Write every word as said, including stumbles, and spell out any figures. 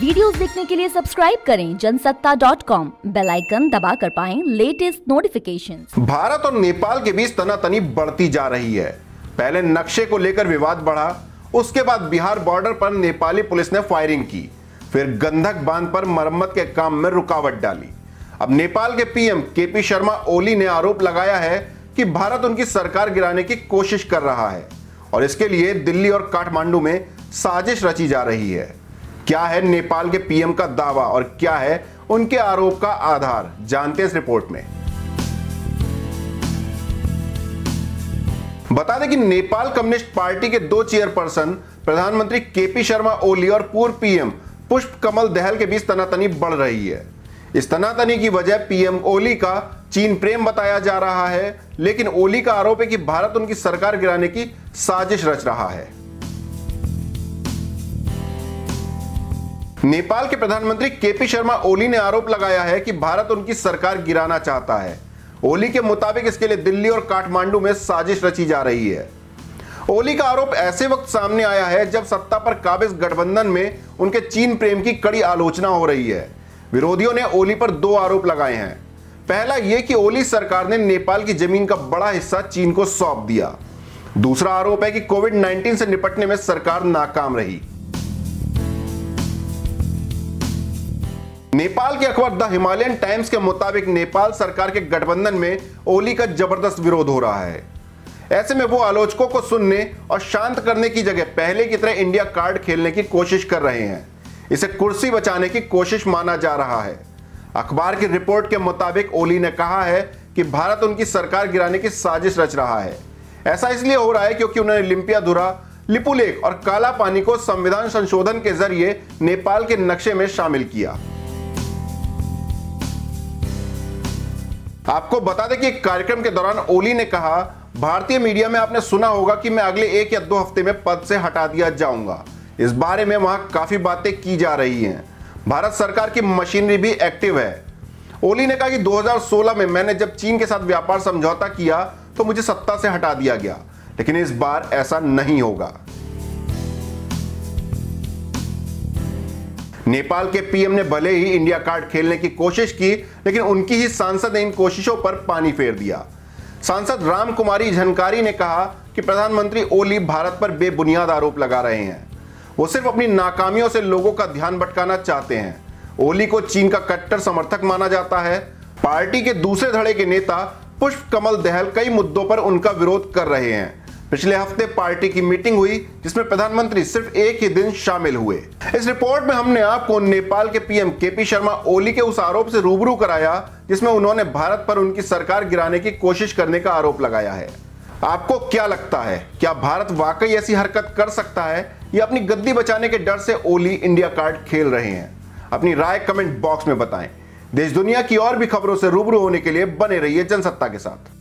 Videos देखने के लिए सब्सक्राइब करें Jansatta dot com, bell icon दबाकर पाएं लेटेस्ट नोटिफिकेशंस। भारत और नेपाल के बीच तनातनी बढ़ती जा रही है। पहले नक्शे को लेकर विवाद बढ़ा, उसके बाद बिहार बॉर्डर पर नेपाली पुलिस ने फायरिंग की, फिर गंधक बांध पर मरम्मत के काम में रुकावट डाली। अब नेपाल के पीएम केपी शर्मा ओली ने आरोप लगाया है कि भारत उनकी सरकार गिराने की कोशिश कर रहा है और इसके लिए दिल्ली और काठमांडू में साजिश रची जा रही है। क्या है नेपाल के पीएम का दावा और क्या है उनके आरोप का आधार, जानते हैं इस रिपोर्ट में। बता दें कि नेपाल कम्युनिस्ट पार्टी के दो चेयरपर्सन प्रधानमंत्री केपी शर्मा ओली और पूर्व पीएम पुष्प कमल दहल के बीच तनातनी बढ़ रही है। इस तनातनी की वजह पीएम ओली का चीन प्रेम बताया जा रहा है, लेकिन ओली का आरोप है कि भारत उनकी सरकार गिराने की साजिश रच रहा है। नेपाल के प्रधानमंत्री केपी शर्मा ओली ने आरोप लगाया है कि भारत उनकी सरकार गिराना चाहता है। ओली के मुताबिक इसके लिए दिल्ली और काठमांडू में साजिश रची जा रही है। ओली का आरोप ऐसे वक्त सामने आया है जब सत्ता पर काबिज गठबंधन में उनके चीन प्रेम की कड़ी आलोचना हो रही है। विरोधियों ने ओली पर दो आरोप लगाए हैं। पहला यह कि ओली सरकार ने नेपाल की जमीन का बड़ा हिस्सा चीन को सौंप दिया। दूसरा आरोप है कि कोविड उन्नीस से निपटने में सरकार नाकाम रही। नेपाल के अखबार द हिमालयन टाइम्स के मुताबिक नेपाल सरकार के गठबंधन में ओली का जबरदस्त विरोध हो रहा है। ऐसे में वो आलोचकों को सुनने और शांत करने की जगह पहले की तरह इंडिया कार्ड खेलने की कोशिश कर रहे हैं। इसे कुर्सी बचाने की कोशिश माना जा रहा है। अखबार की रिपोर्ट के मुताबिक ओली ने कहा है कि भारत उनकी सरकार गिराने की साजिश रच रहा है। ऐसा इसलिए हो रहा है क्योंकि उन्होंने लिम्पियाधुरा, लिपुलेख और काला पानी को संविधान संशोधन के जरिए नेपाल के नक्शे में शामिल किया। आपको बता दें कि एक कार्यक्रम के दौरान ओली ने कहा, भारतीय मीडिया में आपने सुना होगा कि मैं अगले एक या दो हफ्ते में पद से हटा दिया जाऊंगा। इस बारे में वहां काफी बातें की जा रही हैं। भारत सरकार की मशीनरी भी एक्टिव है। ओली ने कहा कि दो हज़ार सोलह में मैंने जब चीन के साथ व्यापार समझौता किया तो मुझे सत्ता से हटा दिया गया, लेकिन इस बार ऐसा नहीं होगा। नेपाल के पीएम ने भले ही इंडिया कार्ड खेलने की कोशिश की, लेकिन उनकी ही सांसद ने इन कोशिशों पर पानी फेर दिया। सांसद रामकुमारी झनकारी ने कहा कि प्रधानमंत्री ओली भारत पर बेबुनियाद आरोप लगा रहे हैं। वो सिर्फ अपनी नाकामियों से लोगों का ध्यान भटकाना चाहते हैं। ओली को चीन का कट्टर समर्थक माना जाता है। पार्टी के दूसरे धड़े के नेता पुष्प कमल दहल कई मुद्दों पर उनका विरोध कर रहे हैं। पिछले हफ्ते पार्टी की मीटिंग हुई जिसमें प्रधानमंत्री सिर्फ एक ही दिन शामिल हुए। इस रिपोर्ट में हमने आपको नेपाल के पीएम केपी शर्मा ओली के उस आरोप से रूबरू कराया जिसमें उन्होंने भारत पर उनकी सरकार गिराने की कोशिश करने का आरोप लगाया है। आपको क्या लगता है, क्या भारत वाकई ऐसी हरकत कर सकता है या अपनी गद्दी बचाने के डर से ओली इंडिया कार्ड खेल रहे हैं? अपनी राय कमेंट बॉक्स में बताएं। देश दुनिया की और भी खबरों से रूबरू होने के लिए बने रहिए जनसत्ता के साथ।